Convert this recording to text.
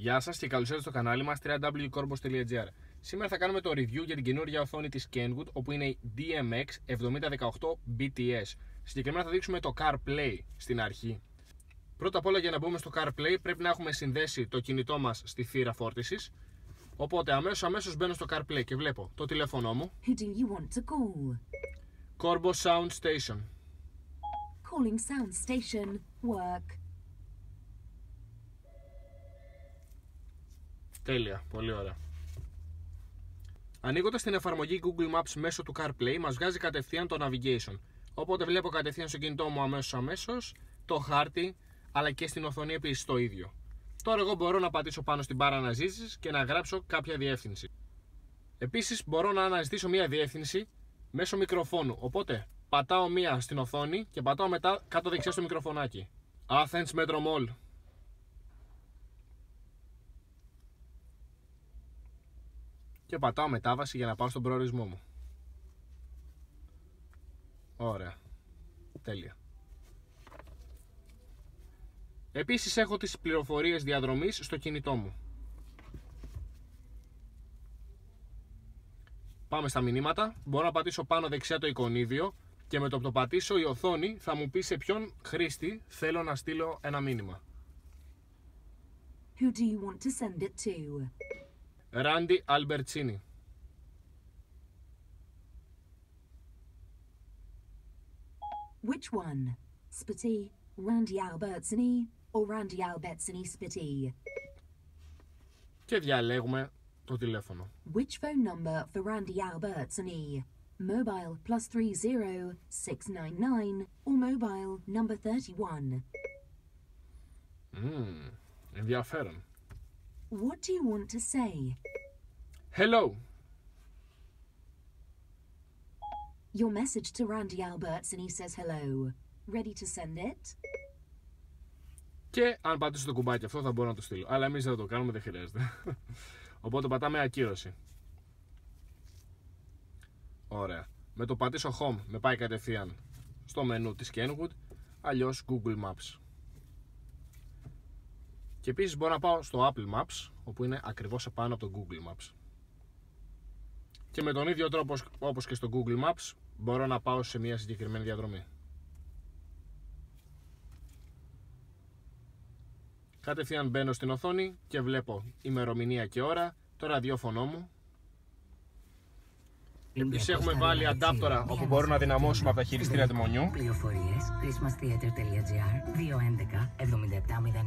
Γεια σας και καλώς ήρθατε στο κανάλι μας www.corbos.gr. Σήμερα θα κάνουμε το review για την καινούργια οθόνη της Kenwood, όπου είναι η DMX 7018 BTS. Συγκεκριμένα θα δείξουμε το CarPlay στην αρχή. Πρώτα απ' όλα, για να μπούμε στο CarPlay πρέπει να έχουμε συνδέσει το κινητό μας στη θύρα φόρτισης. Οπότε αμέσως μπαίνω στο CarPlay και βλέπω το τηλέφωνο μου. Who do you want to call? Corbos Sound Station. Calling sound station. Work. Τέλεια, πολύ ωραία. Ανοίγοντας την εφαρμογή Google Maps μέσω του CarPlay, μας βγάζει κατευθείαν το navigation. Οπότε βλέπω κατευθείαν στο κινητό μου αμέσως το χάρτη, αλλά και στην οθονή επίσης το ίδιο. Τώρα εγώ μπορώ να πατήσω πάνω στην μπάρα αναζήτησης και να γράψω κάποια διεύθυνση. Επίσης μπορώ να αναζητήσω μια διεύθυνση μέσω μικροφόνου. Οπότε πατάω μία στην οθόνη και πατάω μετά κάτω δεξιά στο μικροφωνάκι. Athens Metro Mall. Και πατάω μετάβαση για να πάω στον προορισμό μου. Ωραία. Τέλεια. Επίσης έχω τις πληροφορίες διαδρομής στο κινητό μου. Πάμε στα μηνύματα. Μπορώ να πατήσω πάνω δεξιά το εικονίδιο και με το που το πατήσω η οθόνη θα μου πει σε ποιον χρήστη θέλω να στείλω ένα μήνυμα. Who do you want to send it to? Randy Albertini. Which one? Spitty, Randy Albertini, or Randy Albertini Spitty? Και διαλέγουμε το τηλέφωνο. Which phone number for Randy Albertini? Mobile +30 699 or mobile number 31? Ενδιαφέρον. What do you want to say? Hello. Your message to Randy Albertini says hello. Ready to send it? Και αν πατήσω το κουμπάκι αυτό θα μπορώ να το στείλω. Αλλά εμείς δεν θα το κάνουμε, δεν χρειάζεται. Οπότε πατάμε ακύρωση. Ωραία. Με το πατήσω home με πάει κατευθείαν στο μενού της Kenwood, αλλιώς Google Maps. Και επίσης μπορώ να πάω στο Apple Maps, όπου είναι ακριβώς επάνω από το Google Maps. Και με τον ίδιο τρόπο όπως και στο Google Maps μπορώ να πάω σε μια συγκεκριμένη διαδρομή. Κατευθείαν μπαίνω στην οθόνη και βλέπω ημερομηνία και ώρα, το ραδιόφωνο μου. Επίσης έχουμε βάλει αντάπτορα όπου μπορούμε να δυναμώσουμε από τα χειριστήρια τιμονιού. Πληροφορίες christmastheater.gr 211 77